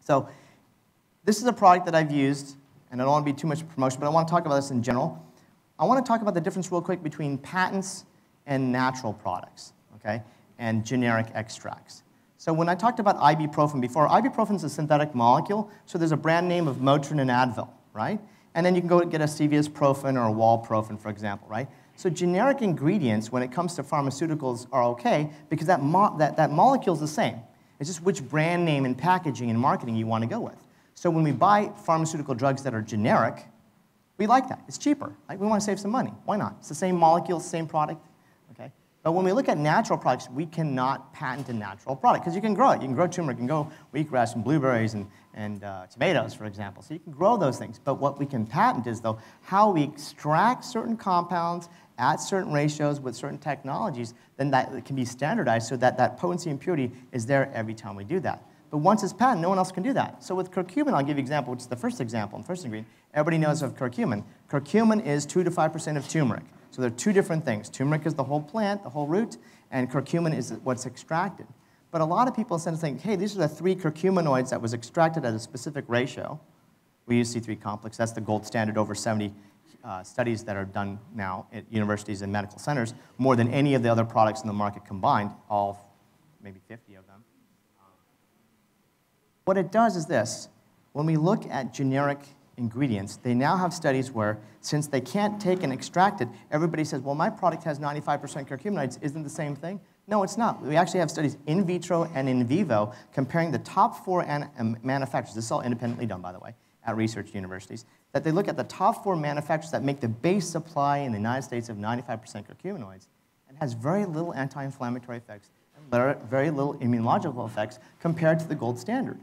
So this is a product that I've used, and I don't want to be too much promotion, but I want to talk about this in general. I want to talk about the difference real quick between patents and natural products, okay, and generic extracts. So when I talked about ibuprofen before, ibuprofen is a synthetic molecule, so there's a brand name of Motrin and Advil, right? And then you can go get a CVS Profen or a Walprofen, for example, right? So generic ingredients, when it comes to pharmaceuticals, are okay because that molecule is the same. It's just which brand name and packaging and marketing you want to go with. So when we buy pharmaceutical drugs that are generic, we like that. It's cheaper. Right? We want to save some money. Why not? It's the same molecule, same product. Okay? But when we look at natural products, we cannot patent a natural product because you can grow it. You can grow turmeric, you can grow wheatgrass and blueberries and tomatoes, for example. So you can grow those things. But what we can patent is, though, how we extract certain compounds at certain ratios with certain technologies, then that can be standardized so that that potency and purity is there every time we do that. But once it's patented, no one else can do that. So with curcumin, I'll give you an example, which is the first example, the first ingredient. Everybody knows of curcumin. Curcumin is 2 to 5% of turmeric. So there are two different things. Turmeric is the whole plant, the whole root, and curcumin is what's extracted. But a lot of people tend to think, hey, these are the 3 curcuminoids that was extracted at a specific ratio. We use C3 complex. That's the gold standard over 70 studies that are done now at universities and medical centers, more than any of the other products in the market combined, all maybe 50 of them. What it does is this. When we look at generic ingredients, they now have studies where, since they can't take and extract it, everybody says, well, my product has 95% curcuminoids. Isn't it the same thing? No, it's not. We actually have studies in vitro and in vivo comparing the top 4 manufacturers. This is all independently done, by the way, at research universities, that they look at the top 4 manufacturers that make the base supply in the United States of 95% curcuminoids and has very little anti-inflammatory effects and very little immunological effects compared to the gold standard.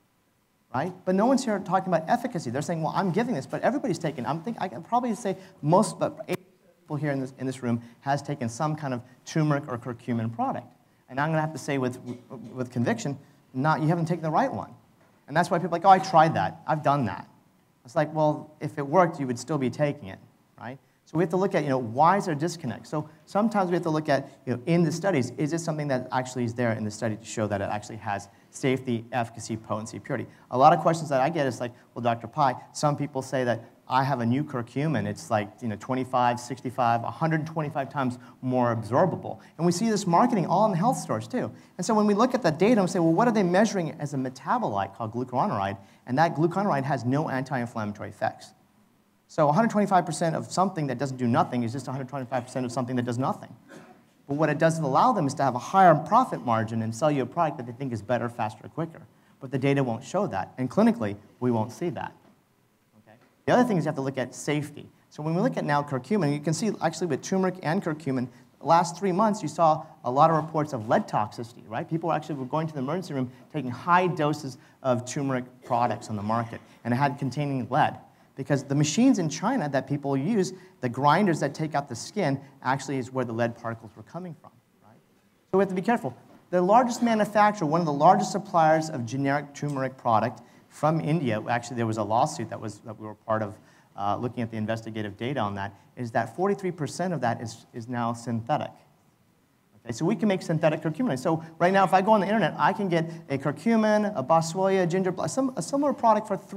Right? But no one's here talking about efficacy. They're saying, well, I'm giving this, but everybody's taken. I can probably say most, but 80% of people here in this room has taken some kind of turmeric or curcumin product. And I'm going to have to say with conviction, you haven't taken the right one. And that's why people are like, oh, I tried that. I've done that. It's like, well, if it worked, you would still be taking it, right? So we have to look at, why is there a disconnect? So sometimes we have to look at, in the studies, is this something that actually is there in the study to show that it actually has safety, efficacy, potency, purity? A lot of questions that I get is like, well, Dr. Pai, some people say that I have a new curcumin. It's like, 25, 65, 125 times more absorbable. And we see this marketing all in the health stores, too. And so when we look at the data and say, well, what are they measuring as a metabolite called glucuronide? And that glucuronide has no anti-inflammatory effects. So 125% of something that doesn't do nothing is just 125% of something that does nothing. But what it does allow them is to have a higher profit margin and sell you a product that they think is better, faster, quicker. But the data won't show that. And clinically, we won't see that. Okay? The other thing is you have to look at safety. So when we look at now curcumin, you can see actually with turmeric and curcumin, the last 3 months you saw a lot of reports of lead toxicity, right? People actually were going to the emergency room taking high doses of turmeric products on the market, and it had containing lead. Because the machines in China that people use, the grinders that take out the skin, actually is where the lead particles were coming from. Right? So we have to be careful. The largest manufacturer, one of the largest suppliers of generic turmeric product from India, actually there was a lawsuit that we were part of looking at the investigative data on that, is that 43% of that is now synthetic. Okay, so we can make synthetic curcumin. So right now, if I go on the internet, I can get a curcumin, a boswellia, ginger, a similar product for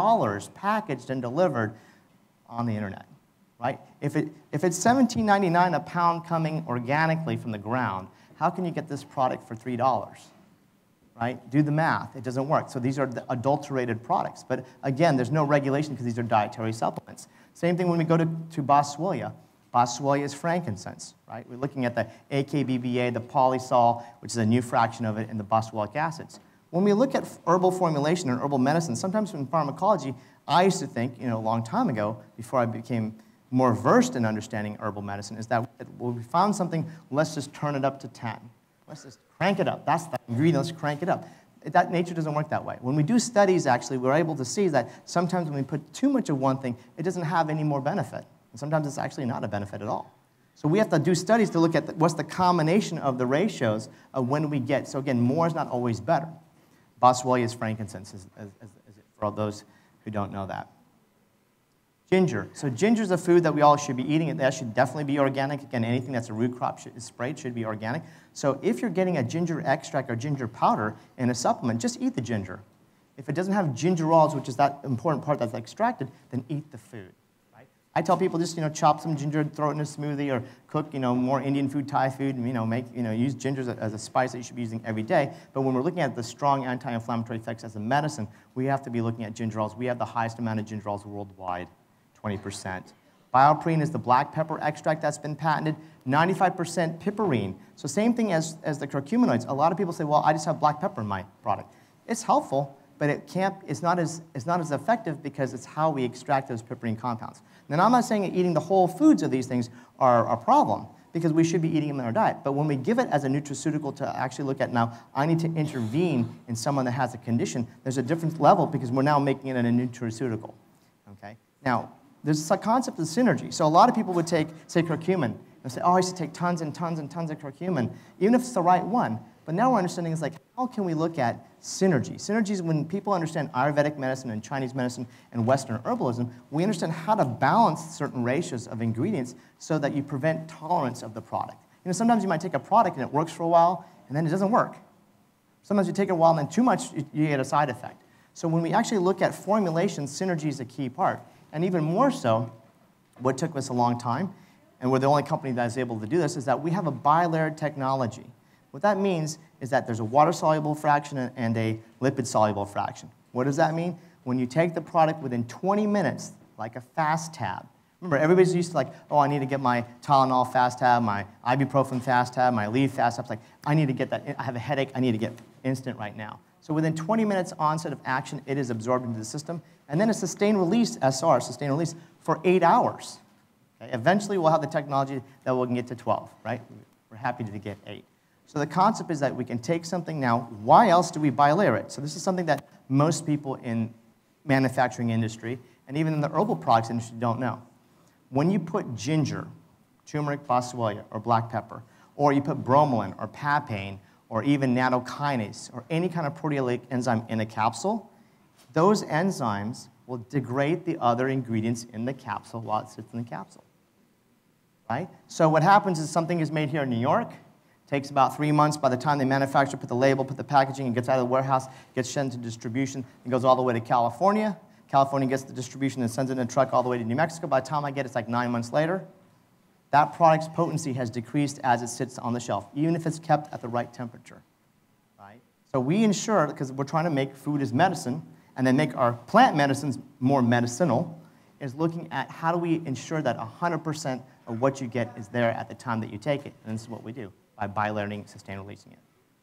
$3 packaged and delivered on the internet. Right? If it's $17.99 a pound coming organically from the ground, how can you get this product for $3? Right? Do the math. It doesn't work. So these are the adulterated products. But again, there's no regulation because these are dietary supplements. Same thing when we go to boswellia. Boswellia is frankincense, right? We're looking at the AKBBA, the polysol, which is a new fraction of it, and the boswellic acids. When we look at herbal formulation and herbal medicine, sometimes in pharmacology, I used to think, a long time ago, before I became more versed in understanding herbal medicine, is that when we found something, let's just turn it up to 10. Let's just crank it up. That's the ingredient, let's crank it up. That nature doesn't work that way. When we do studies, actually, we're able to see that sometimes when we put too much of one thing, it doesn't have any more benefit. And sometimes it's actually not a benefit at all. So we have to do studies to look at what's the combination of the ratios of when we get. So again, more is not always better. Boswellia is frankincense, for all those who don't know that. Ginger. So ginger is a food that we all should be eating. That should definitely be organic. Again, anything that's a root crop sprayed should be organic. So if you're getting a ginger extract or ginger powder in a supplement, just eat the ginger. If it doesn't have gingerols, which is that important part that's extracted, then eat the food. Right? I tell people just chop some ginger, throw it in a smoothie, or cook more Indian food, Thai food, and make use ginger as a spice that you should be using every day. But when we're looking at the strong anti-inflammatory effects as a medicine, we have to be looking at gingerols. We have the highest amount of gingerols worldwide, 20%. Bioperine is the black pepper extract that's been patented, 95% piperine. So same thing as the curcuminoids. A lot of people say, well, I just have black pepper in my product. It's helpful, but it's not as effective because it's how we extract those piperine compounds. Now, I'm not saying that eating the whole foods of these things are a problem, because we should be eating them in our diet. But when we give it as a nutraceutical to actually look at, now, I need to intervene in someone that has a condition, there's a different level because we're now making it a nutraceutical. Okay? Now, there's a concept of synergy. So a lot of people would take, say, curcumin, and say, oh, I should take tons and tons and tons of curcumin, even if it's the right one. But now we're understanding is like, how can we look at synergy? Synergy is when people understand Ayurvedic medicine and Chinese medicine and Western herbalism, we understand how to balance certain ratios of ingredients so that you prevent tolerance of the product. Sometimes you might take a product and it works for a while, and then it doesn't work. Sometimes you take it a while, and then too much, you get a side effect. So when we actually look at formulation, synergy is a key part. And even more so, what took us a long time, and we're the only company that is able to do this, is that we have a bilayered technology. What that means is that there's a water-soluble fraction and a lipid-soluble fraction. What does that mean? When you take the product within 20 minutes, like a fast tab. Remember, everybody's used to like, oh, I need to get my Tylenol fast tab, my ibuprofen fast tab, my Aleve fast tab. It's like, I need to get that. I have a headache. I need to get instant right now. So within 20 minutes onset of action, it is absorbed into the system. And then a sustained release, SR, sustained release, for 8 hours. Okay? Eventually, we'll have the technology that we can get to 12, right? We're happy to get 8. So the concept is that we can take something now. Why else do we bilayer it? So this is something that most people in manufacturing industry and even in the herbal products industry don't know. When you put ginger, turmeric, boswellia, or black pepper, or you put bromelain or papain, or even nattokinase, or any kind of proteolytic enzyme in a capsule, those enzymes will degrade the other ingredients in the capsule while it sits in the capsule. Right? So what happens is something is made here in New York, takes about 3 months by the time they manufacture, put the label, put the packaging, and gets out of the warehouse, gets sent to distribution, and goes all the way to California. California gets the distribution and sends it in a truck all the way to New Mexico. By the time I get it, it's like 9 months later. That product's potency has decreased as it sits on the shelf, even if it's kept at the right temperature. Right? So we ensure, because we're trying to make food as medicine, and then make our plant medicines more medicinal, is looking at how do we ensure that 100% of what you get is there at the time that you take it. And this is what we do, by bilayering, sustained releasing it.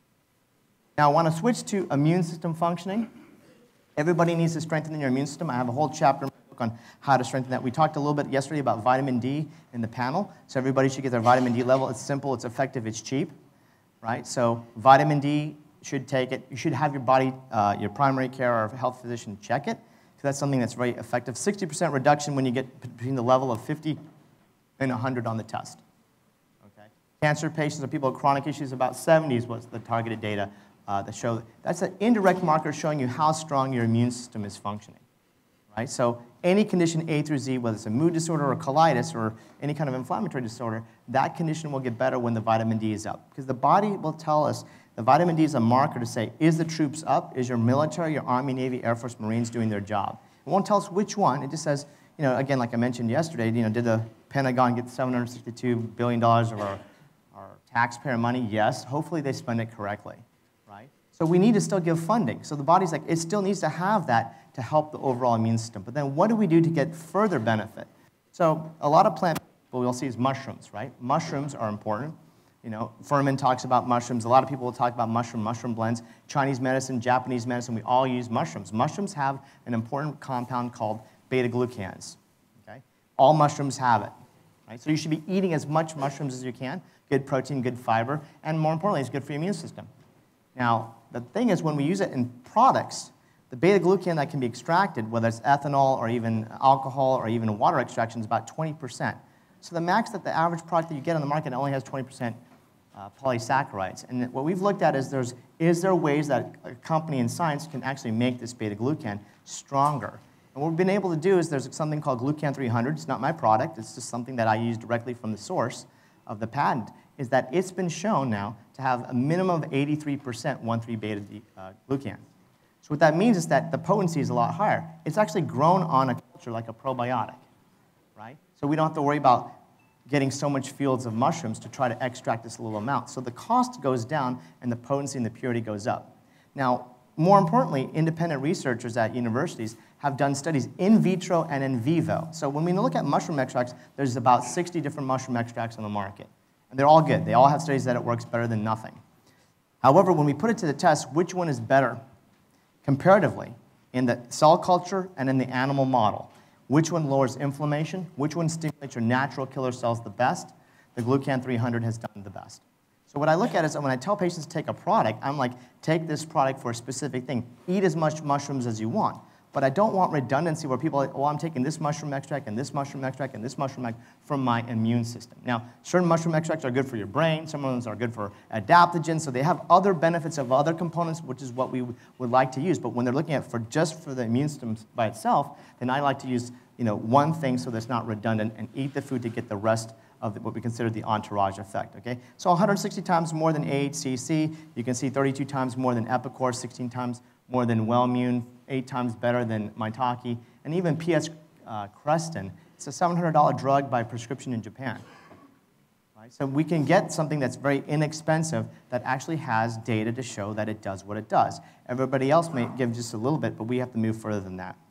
Now I want to switch to immune system functioning. Everybody needs to strengthen your immune system. I have a whole chapter in my book on how to strengthen that. We talked a little bit yesterday about vitamin D in the panel. So everybody should get their vitamin D level. It's simple, it's effective, it's cheap. Right? So vitamin D, should take it. You should have your body, your primary care or health physician check it, because that's something that's very effective. 60% reduction when you get between the level of 50 and 100 on the test. Okay? Cancer patients or people with chronic issues, about 70 is what's the targeted data that show. That's an indirect marker showing you how strong your immune system is functioning. Right? So any condition A through Z, whether it's a mood disorder or colitis or any kind of inflammatory disorder, that condition will get better when the vitamin D is up. Because the body will tell us the vitamin D is a marker to say, is the troops up? Is your military, your Army, Navy, Air Force, Marines doing their job? It won't tell us which one. It just says, again, like I mentioned yesterday, did the Pentagon get $762 billion of our taxpayer money? Yes. Hopefully they spend it correctly, right? So we need to still give funding. So the body's like, it still needs to have that to help the overall immune system. But then what do we do to get further benefit? So a lot of plant people we'll see is mushrooms, right? Mushrooms are important. Furman talks about mushrooms. A lot of people will talk about mushroom blends. Chinese medicine, Japanese medicine, we all use mushrooms. Mushrooms have an important compound called beta-glucans. Okay? All mushrooms have it. Right? So you should be eating as much mushrooms as you can. Good protein, good fiber, and more importantly, it's good for your immune system. Now, the thing is when we use it in products, the beta-glucan that can be extracted, whether it's ethanol or even alcohol or even water extraction, is about 20%. So the max that the average product that you get on the market only has 20% polysaccharides. And what we've looked at is there ways that a company in science can actually make this beta-glucan stronger? And what we've been able to do is there's something called Glucan 300. It's not my product. It's just something that I use directly from the source of the patent, is that it's been shown now to have a minimum of 83% 1,3-beta-glucan. So what that means is that the potency is a lot higher. It's actually grown on a culture like a probiotic, right? So we don't have to worry about getting so much fields of mushrooms to try to extract this little amount. So the cost goes down and the potency and the purity goes up. Now, more importantly, independent researchers at universities have done studies in vitro and in vivo. So when we look at mushroom extracts, there's about 60 different mushroom extracts on the market. And they're all good. They all have studies that it works better than nothing. However, when we put it to the test, which one is better comparatively in the cell culture and in the animal model? Which one lowers inflammation? Which one stimulates your natural killer cells the best? The Glucan 300 has done the best. So what I look at is when I tell patients to take a product, I'm like, take this product for a specific thing. Eat as much mushrooms as you want. But I don't want redundancy where people are like, oh, I'm taking this mushroom extract and this mushroom extract and this mushroom extract from my immune system. Now, certain mushroom extracts are good for your brain. Some of them are good for adaptogens. So they have other benefits of other components, which is what we would like to use. But when they're looking at just for the immune system by itself, then I like to use one thing so that it's not redundant and eat the food to get the rest of what we consider the entourage effect, okay? So 160 times more than AHCC. You can see 32 times more than Epicor, 16 times more than Wellmune, 8 times better than Maitake, and even PS Creston. It's a $700 drug by prescription in Japan. Right? So we can get something that's very inexpensive that actually has data to show that it does what it does. Everybody else may give just a little bit, but we have to move further than that.